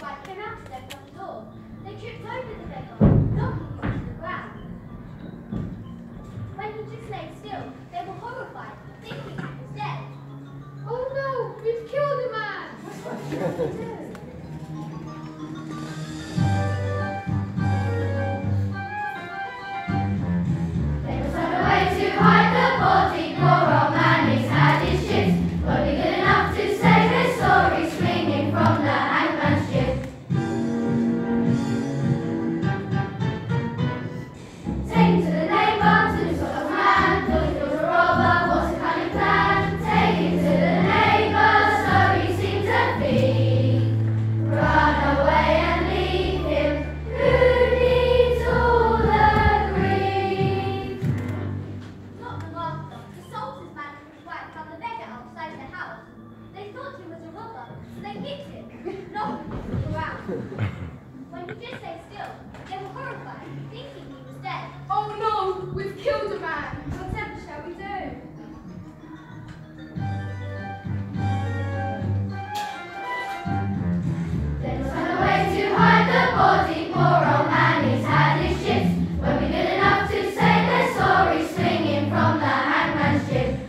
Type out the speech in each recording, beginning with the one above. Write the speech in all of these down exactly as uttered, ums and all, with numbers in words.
wife came out to their front door. They tripped over the beggar, knocking him to the ground. When he just lay still, they were horrified, thinking he was dead. Oh no, we've killed a man! What shall we do? Hide the body, poor old man, he's had his shifts. Won't be good enough to save his story, swinging from the hangman's shift. Take him to the neighbour, to the sort of man, thought he was a robber, what's the cunning plan? Take him to the neighbour, so he seemed to be. Run away and leave him, who needs all the grief? Not long after, the soldiers managed to wipe out the beggar outside the house. They thought he was a robber, so they hit him, knocking him to the ground. When he just lay still, they were horrified, thinking he was dead. Oh no, we've killed a man! Whatever shall we do? They must run away to hide the body, poor old man, he's had his shifts. Won't be good enough to save their story, swinging from the hangman's shift.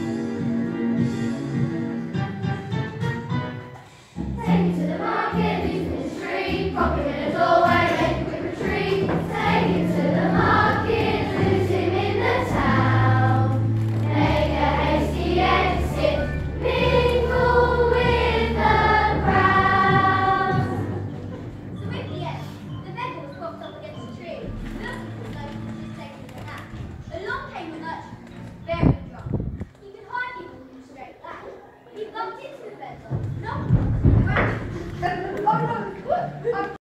Take him to the market, leave him in the street, prop him in a doorway, make a quick retreat. Take him to the market, lose him in the town. Make a hasty exit, mingle with the crowd. So in the end, the beggar was propped up against a tree, looking as though he was just taking a nap. Along came the merchant, very drunk. He could hardly walk in a straight line. He bumped into the beggar, knocked him to the ground. Oh no, look!